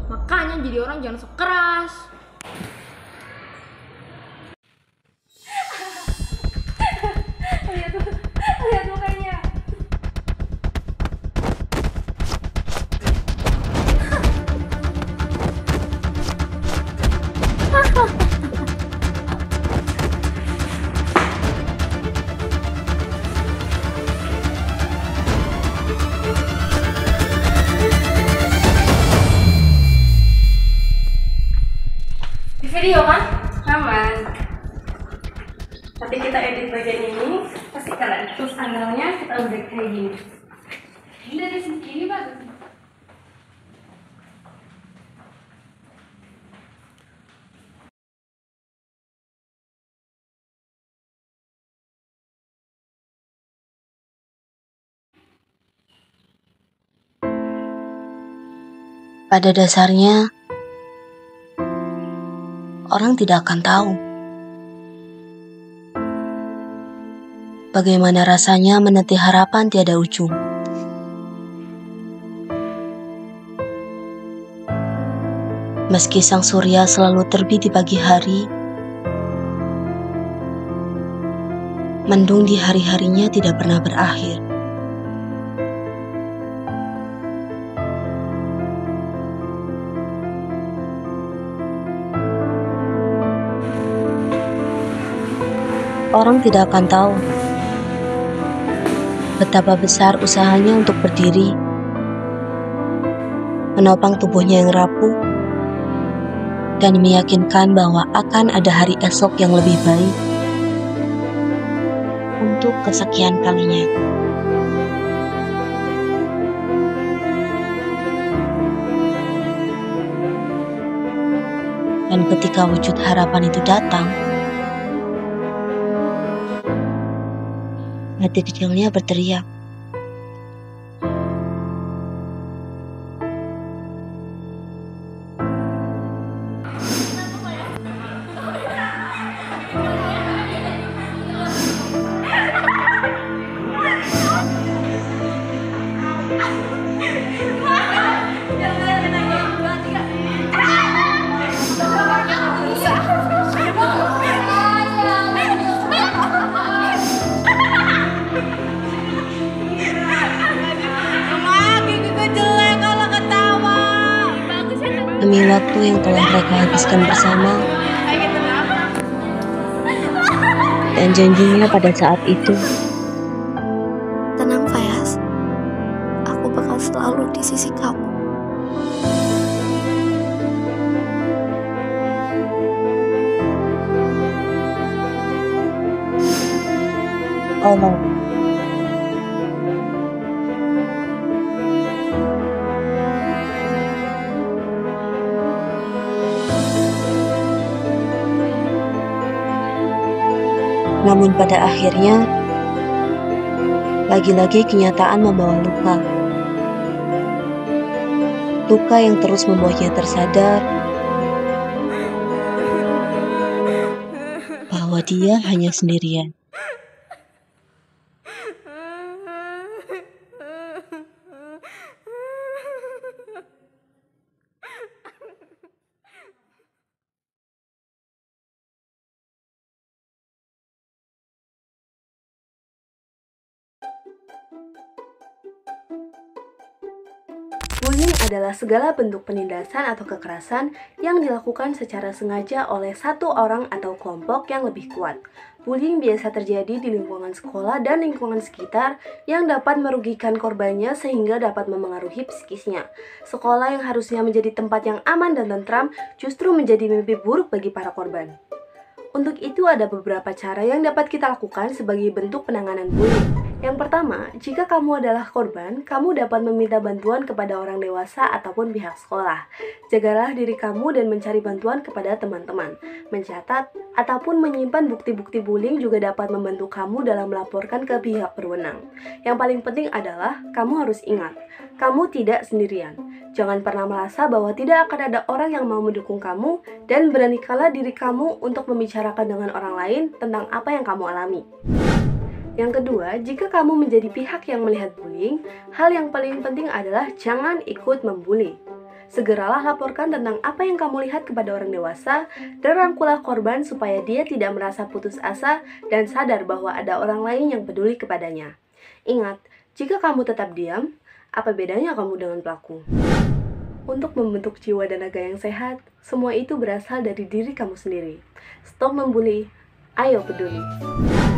Makanya jadi orang jangan sok keras. Lihat mukanya. Di video kan? Aman. Tapi kita edit bagian ini, pasti kalian terus angelnya kita udah kayak gini. Ini dari sini bagus. Pada dasarnya, orang tidak akan tahu bagaimana rasanya menanti harapan tiada ujung. Meski sang surya selalu terbit di pagi hari, mendung di hari-harinya tidak pernah berakhir. Orang tidak akan tahu betapa besar usahanya untuk berdiri, menopang tubuhnya yang rapuh, dan meyakinkan bahwa akan ada hari esok yang lebih baik untuk kesekian kalinya. Dan ketika wujud harapan itu datang, hati kecilnya berteriak, demi waktu yang telah mereka habiskan bersama, dan janjinya pada saat itu. Tenang Fayaz, aku bakal selalu di sisi kamu. Allah. Namun pada akhirnya, lagi-lagi kenyataan membawa luka. Luka yang terus membuatnya tersadar bahwa dia hanya sendirian. Bullying adalah segala bentuk penindasan atau kekerasan yang dilakukan secara sengaja oleh satu orang atau kelompok yang lebih kuat. Bullying biasa terjadi di lingkungan sekolah dan lingkungan sekitar yang dapat merugikan korbannya sehingga dapat memengaruhi psikisnya. Sekolah yang harusnya menjadi tempat yang aman dan tentram justru menjadi mimpi buruk bagi para korban. Untuk itu ada beberapa cara yang dapat kita lakukan sebagai bentuk penanganan bullying. Yang pertama, jika kamu adalah korban, kamu dapat meminta bantuan kepada orang dewasa ataupun pihak sekolah. Jagalah diri kamu dan mencari bantuan kepada teman-teman. Mencatat ataupun menyimpan bukti-bukti bullying juga dapat membantu kamu dalam melaporkan ke pihak berwenang. Yang paling penting adalah, kamu harus ingat, kamu tidak sendirian. Jangan pernah merasa bahwa tidak akan ada orang yang mau mendukung kamu, dan beranikanlah diri kamu untuk membicarakan dengan orang lain tentang apa yang kamu alami. Yang kedua, jika kamu menjadi pihak yang melihat bullying, hal yang paling penting adalah jangan ikut membuli. Segeralah laporkan tentang apa yang kamu lihat kepada orang dewasa dan rangkulah korban supaya dia tidak merasa putus asa dan sadar bahwa ada orang lain yang peduli kepadanya. Ingat, jika kamu tetap diam, apa bedanya kamu dengan pelaku? Untuk membentuk jiwa dan naga yang sehat, semua itu berasal dari diri kamu sendiri. Stop membuli, ayo peduli.